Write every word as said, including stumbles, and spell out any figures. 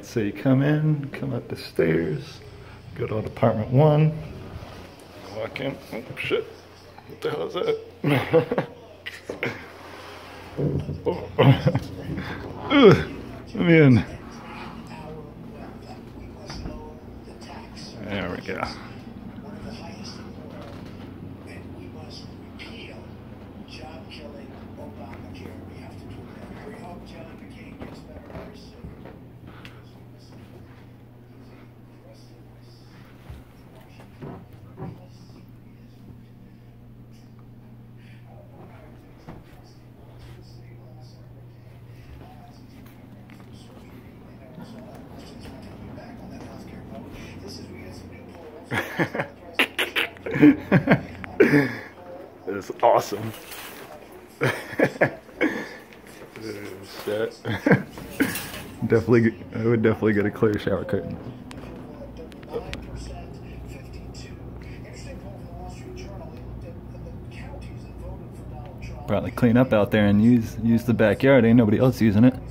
Alright, so you come in, come up the stairs, go to apartment one, walk in. Oh shit, what the hell is that? Oh. Ugh, let me in. There we go. It's awesome. Shit. Definitely, I would definitely get a clear shower curtain. Probably clean up out there and use use the backyard. Ain't nobody else using it.